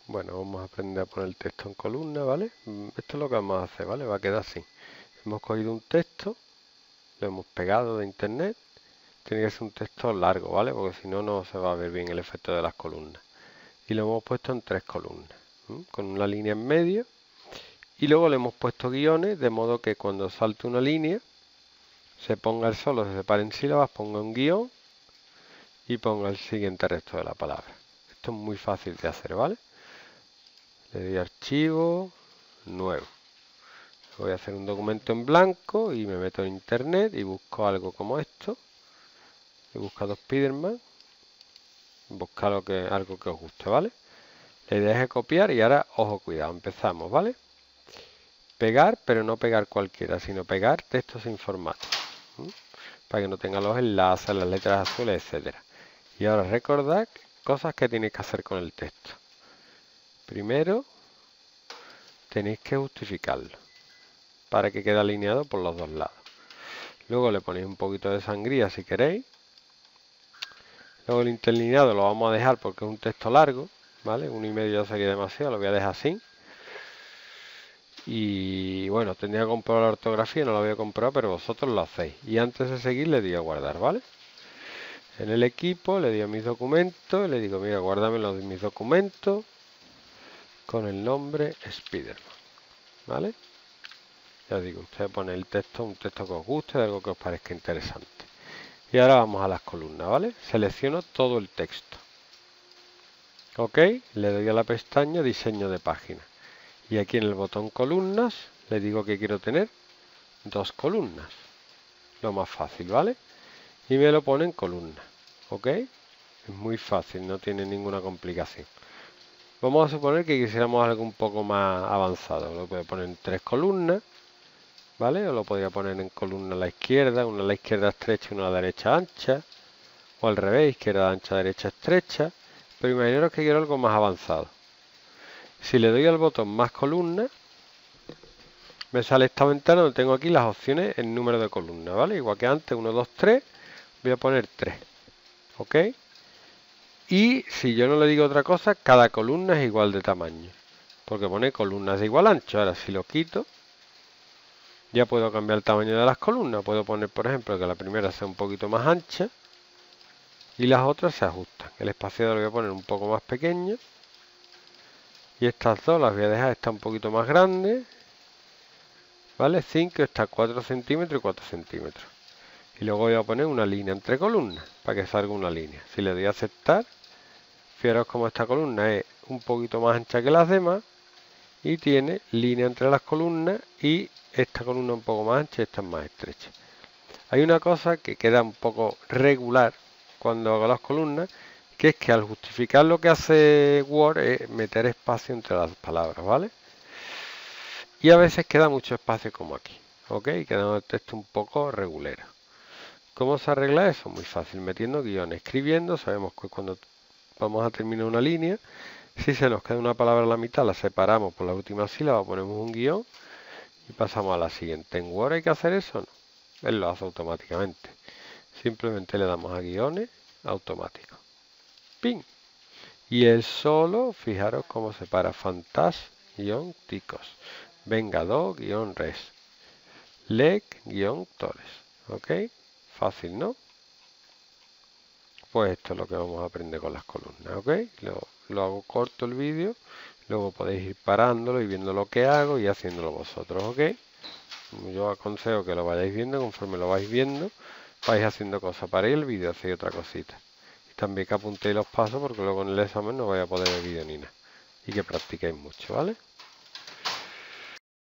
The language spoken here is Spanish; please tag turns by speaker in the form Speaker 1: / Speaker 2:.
Speaker 1: Bueno, vamos a aprender a poner el texto en columna, ¿vale? Esto es lo que vamos a hacer, ¿vale? Va a quedar así. Hemos cogido un texto, lo hemos pegado de internet. Tiene que ser un texto largo, ¿vale? Porque si no, no se va a ver bien el efecto de las columnas. Y lo hemos puesto en 3 columnas, con una línea en medio. Y luego le hemos puesto guiones, de modo que cuando salte una línea, se ponga el solo, se separe en sílabas, ponga un guión y ponga el siguiente resto de la palabra. Esto es muy fácil de hacer, ¿vale? Le doy archivo, nuevo. Voy a hacer un documento en blanco y me meto en internet y busco algo como esto. He buscado Spiderman. Busca algo que os guste, ¿vale? Le deje copiar y ahora, ojo, cuidado, empezamos, ¿vale? Pegar, pero no pegar cualquiera, sino pegar textos sin formato. Para que no tenga los enlaces, las letras azules, etcétera. Y ahora recordad cosas que tenéis que hacer con el texto. Primero, tenéis que justificarlo para que quede alineado por los dos lados. Luego le ponéis un poquito de sangría si queréis. Luego el interlineado lo vamos a dejar porque es un texto largo, ¿vale? 1,5 ya sería demasiado, lo voy a dejar así. Y bueno, tendría que comprobar la ortografía, no la voy a comprobar, pero vosotros lo hacéis. Y antes de seguir le digo a guardar, ¿vale? En el equipo le digo mis documentos, le digo, mira, guárdame los de mis documentos con el nombre Spiderman, ¿vale? Ya digo, usted pone el texto, un texto que os guste, de algo que os parezca interesante. Y ahora vamos a las columnas, ¿vale? Selecciono todo el texto. Ok, le doy a la pestaña diseño de página. Y aquí en el botón columnas le digo que quiero tener 2 columnas. Lo más fácil, ¿vale? Y me lo pone en columna. ¿Ok? Es muy fácil, no tiene ninguna complicación. Vamos a suponer que quisiéramos algo un poco más avanzado. Lo puedo poner en 3 columnas, ¿vale? O lo podría poner en columna a la izquierda, una a la izquierda estrecha y una a la derecha ancha. O al revés, izquierda ancha, derecha estrecha. Pero imaginaros que quiero algo más avanzado. Si le doy al botón más columnas, me sale esta ventana donde tengo aquí las opciones en número de columnas, ¿vale? Igual que antes, 1, 2, 3, voy a poner 3, ¿ok? Y si yo no le digo otra cosa, cada columna es igual de tamaño, porque pone columnas de igual ancho. Ahora, si lo quito, ya puedo cambiar el tamaño de las columnas. Puedo poner, por ejemplo, que la primera sea un poquito más ancha y las otras se ajustan. El espaciador lo voy a poner un poco más pequeño y estas dos las voy a dejar, esta un poquito más grande, ¿vale? 5, está 4 centímetros y 4 centímetros. Y luego voy a poner una línea entre columnas para que salga una línea. Si le doy a aceptar, fijaros como esta columna es un poquito más ancha que las demás y tiene línea entre las columnas y esta columna un poco más ancha y esta es más estrecha. Hay una cosa que queda un poco regular cuando hago las columnas, que es que al justificar lo que hace Word es meter espacio entre las palabras, ¿vale? Y a veces queda mucho espacio como aquí, ¿ok? Queda el texto un poco regulero. ¿Cómo se arregla eso? Muy fácil, metiendo guiones, escribiendo. Sabemos que cuando vamos a terminar una línea, si se nos queda una palabra a la mitad, la separamos por la última sílaba, ponemos un guión y pasamos a la siguiente. ¿En Word hay que hacer eso? No, él lo hace automáticamente. Simplemente le damos a guiones automáticos. ¡Pin! Y él solo, fijaros cómo separa fantas-ticos, vengador-res, leg-tores. ¿Ok? Fácil, ¿no? Pues esto es lo que vamos a aprender con las columnas, ¿ok? Lo hago corto el vídeo, luego podéis ir parándolo y viendo lo que hago y haciéndolo vosotros, ¿ok? Yo aconsejo que lo vayáis viendo, conforme lo vais viendo, vais haciendo cosas. Paréis el vídeo, hacéis otra cosita. Y también que apuntéis los pasos porque luego en el examen no vais a poder ver vídeo ni nada. Y que practiquéis mucho, ¿vale?